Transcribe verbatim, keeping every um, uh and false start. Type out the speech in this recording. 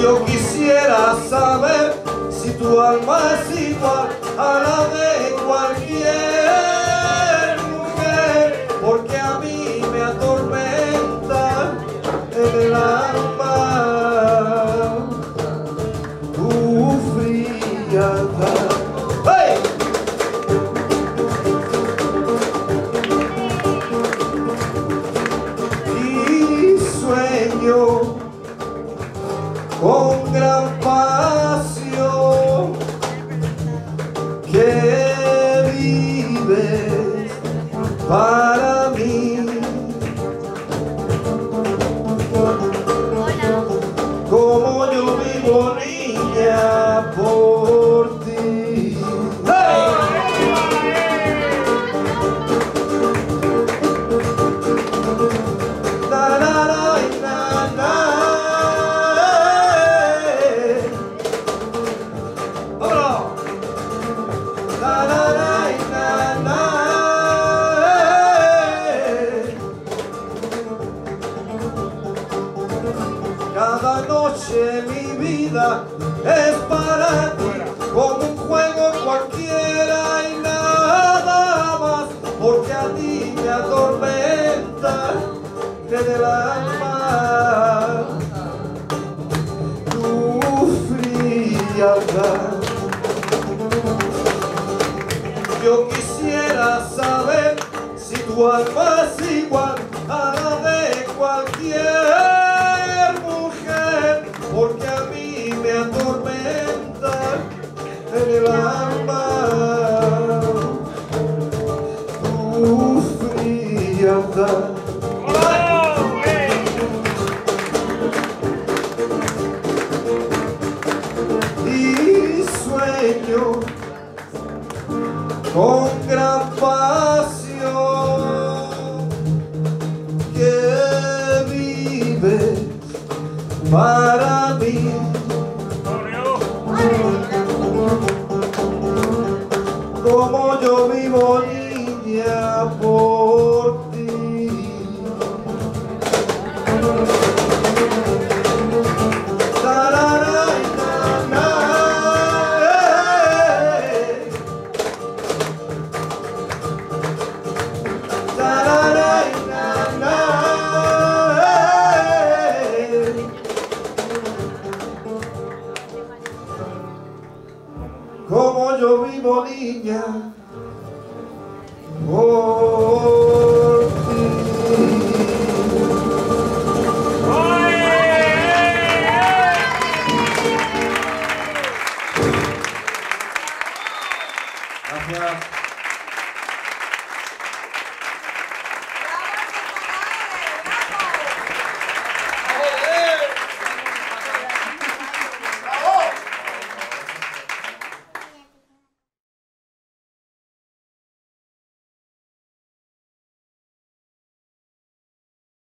Yo quisiera saber si tu alma es igual a la de cualquier mujer, porque a mí me atormenta en el alma tu frialdad. ¡Hey! Y sueño con gran pasión que vives para mí, como yo vivo, niña, por ti. ¡Hey! Na, na, na, na, na. Cada noche mi vida es para ti, como un juego cualquiera y nada más, porque a ti me atormenta en el alma tu frialdad. Yo quisiera saber si tu alma es igual a la de cualquier mujer, porque a mí me atormenta en el alma tu frialdad. Y sueño con gran pasión que vives para mí, como yo vivo, niña, por ti. Como yo vivo, niña, por ti. Gracias.